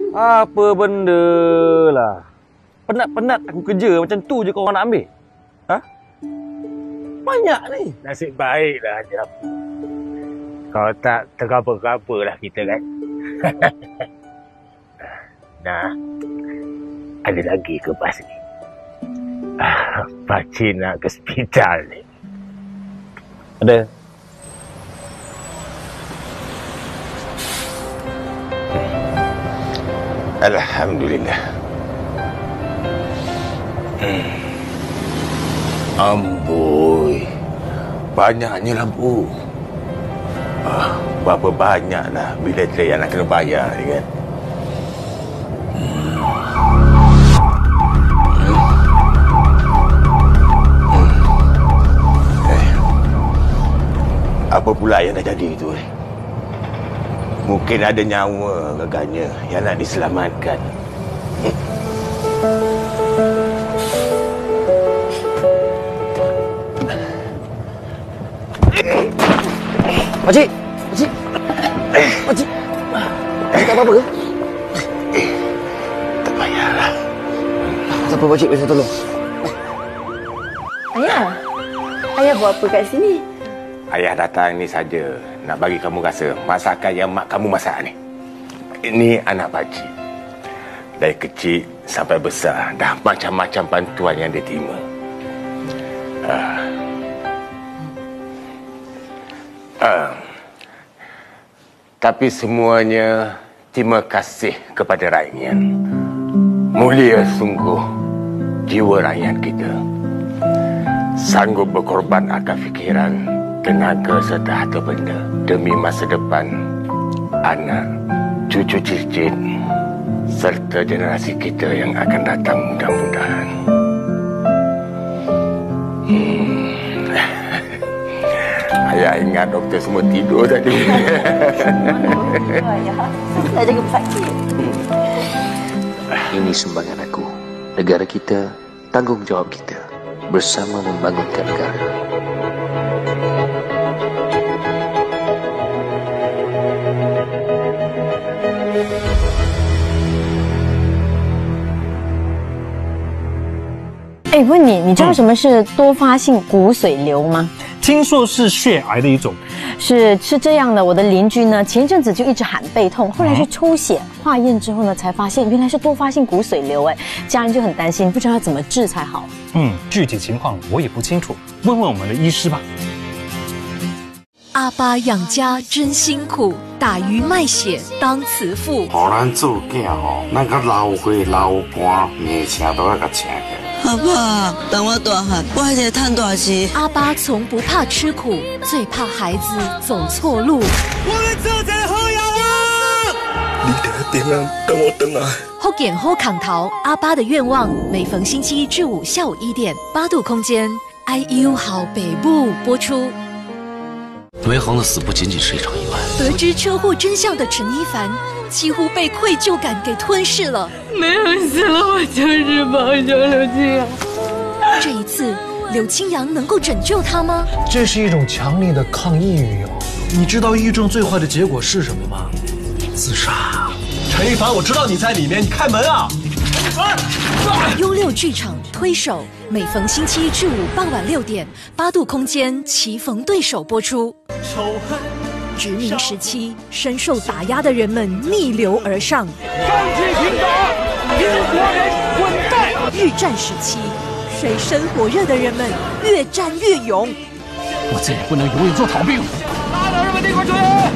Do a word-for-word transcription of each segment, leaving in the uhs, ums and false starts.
Apa benda lah. Penat-penat aku kerja macam tu je kau orang nak ambil. Ha? Banyak ni. Nasib baiklah Jam. Kau tak tergapa-gapa lah kita kan. Nah, ada lagi ke pas ni? Ah, Pakcik nak ke hospital ni. Ada. Alhamdulillah. Hmm. Amboi. Banyaknya lampu. Ah, berapa banyaklah bila saya nak kena bayar ni kan. Hmm. Hmm. Eh. Apa pula yang dah jadi itu eh? Mungkin ada nyawa agaknya yang nak diselamatkan. Pakcik! Pakcik! Pakcik! Pakcik tak apa-apa ke? Tak payahlah. Tak apa, Pakcik. Saya tolong. Ayah? Ayah buat apa kat sini? Ayah datang ni saja nak bagi kamu rasa masakan yang mak kamu masak ni. Ini anak pakcik. Dari kecil sampai besar dah macam-macam bantuan yang dia terima. Uh, uh, tapi semuanya terima kasih kepada rakyat. Mulia sungguh jiwa rakyat kita. Sanggup berkorban akan fikiran, tenaga serta harta benda demi masa depan anak, cucu cicit serta generasi kita yang akan datang mudah-mudahan. Hmm. Ayah ingat doktor semua tidur tadi. Ayah, saya jaga pesakit. Ini sumbangan aku. Negara kita, tanggungjawab kita. Bersama membangunkan negara. 哎，问你，你知道什么是多发性骨髓瘤吗？ 听说是血癌的一种。 是是这样的，我的邻居呢，前一阵子就一直喊背痛，后来去抽血化验之后呢，才发现原来是多发性骨髓瘤。哎，家人就很担心，不知道要怎么治才好。 嗯，具体情况我也不清楚，问问我们的医师吧。 阿爸养家真辛苦，打鱼卖血当慈父。 互咱做囝吼，咱甲老伙老伴，名声都要甲请起来。 阿爸，等我大汉，我还得赚大钱。 阿爸从不怕吃苦，最怕孩子走错路。 我们做这好呀啦！ 你得点啊，等我等啊。 好健好扛头，阿爸的愿望，每逢星期一至五下午一点，八度空间 I U 好北部播出。 维恒的死不仅仅是一场意外。 得知车祸真相的陈一凡，几乎被愧疚感给吞噬了。 没有死了，我就是帮救刘青阳。 这一次，柳青阳能够拯救他吗？ 这是一种强烈的抗抑郁哦。你知道抑郁症最坏的结果是什么吗？自杀。 陈一凡，我知道你在里面，你开门啊！ 优六剧场推手，每逢星期一至五傍晚六点，八度空间棋逢对手播出。 仇恨。 殖民时期，深受打压的人们逆流而上。 钢铁平打，英国人滚蛋！ 日战时期，水深火热的人们越战越勇。 我再也不能永远做逃兵了。 拉倒日本帝国主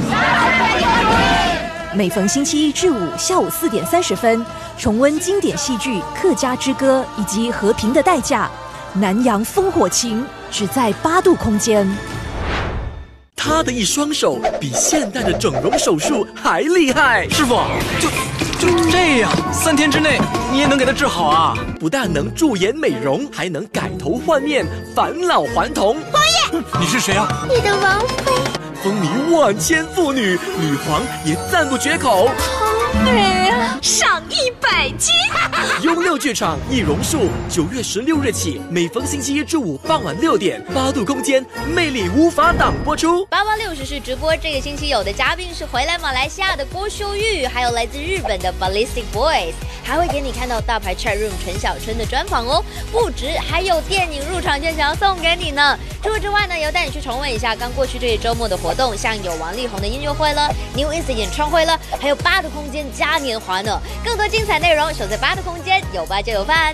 义！ 每逢星期一至五下午四点三十分，重温经典戏剧《客家之歌》以及《和平的代价》。南洋烽火情，只在八度空间。 他的一双手比现代的整容手术还厉害， 师傅，就就这样，三天之内你也能给他治好啊？ 不但能驻颜美容，还能改头换面，返老还童。 王爷， 你是谁啊？ 你的王妃。 风靡万千妇女，女皇也赞不绝口。 好哎呀，上一百斤！ 优六剧场易容术，九月十六日起，每逢星期一至五傍晚六点，八度空间魅力无法挡播出。 八八六十是直播，这个星期有的嘉宾是回来马来西亚的郭秀玉，还有来自日本的 Ballistic Boys， 还会给你看到大牌 Chat Room 陈小春的专访哦。不止，还有电影入场券想要送给你呢。除此之外呢，也要带你去重温一下刚过去这一周末的活动，像有王力宏的音乐会了 ，New East 的演唱会了，还有八度空间嘉年华呢。更多精彩内容，守在八度空间，有吧就有饭。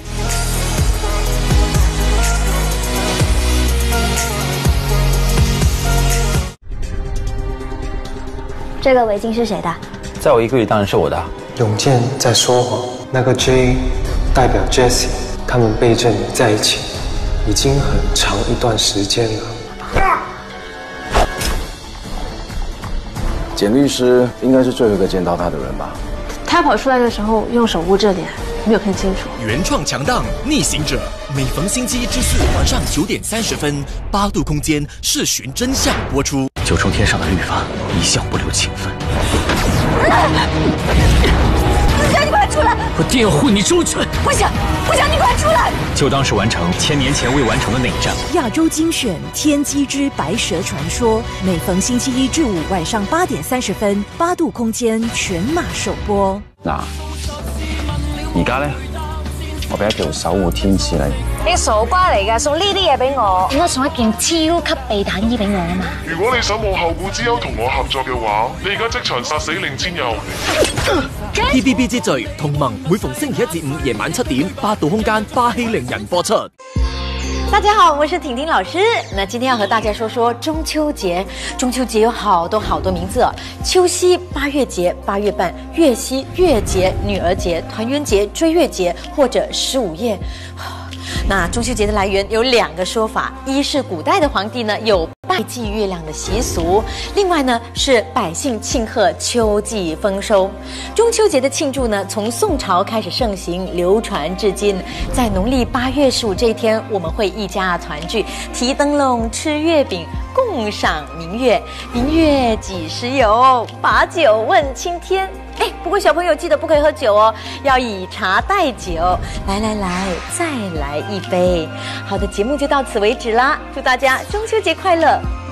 这个围巾是谁的？ 在我衣柜里当然是我的。 永健在说谎，那个 J 代表 Jessie， 他们背着你在一起，已经很长一段时间了。 简律师应该是最后一个见到他的人吧？ 他跑出来的时候用手捂着脸，没有看清楚。 原创强档《逆行者》，每逢星期一至四晚上九点三十分，八度空间视寻真相播出。 九重天上的律法一向不留情分。 子轩，你快出来！ 我定要护你周全。 不行，不行，你快出来！ 就当是完成千年前未完成的内战。 亚洲精选《天机之白蛇传说》，每逢星期一至五晚上八点三十分，八度空间全马首播。 嗱，而家咧，我俾一條守護天賜你。 你傻瓜嚟㗎，送呢啲嘢俾我，應該送一件超級避彈衣俾我啊嘛！ 如果你想冇後顧之憂同我合作嘅話，你而家即場殺死令千佑。 T V B 之最同盟，每逢星期一至五夜晚七點，八度空間霸氣凌人播出。 大家好，我是婷婷老师。那今天要和大家说说中秋节。中秋节有好多好多名字哦，秋夕、八月节、八月半、月夕、月节、女儿节、团圆节、追月节或者十五夜。那中秋节的来源有两个说法，一是古代的皇帝呢有拜祭月亮的习俗，另外呢是百姓庆贺秋季丰收。中秋节的庆祝呢，从宋朝开始盛行，流传至今。在农历八月十五这一天，我们会一家团聚，提灯笼、吃月饼，共赏明月。明月几时有？把酒问青天。哎，不过小朋友记得不可以喝酒哦，要以茶代酒。来来来，再来一杯。好的，节目就到此为止啦，祝大家中秋节快乐。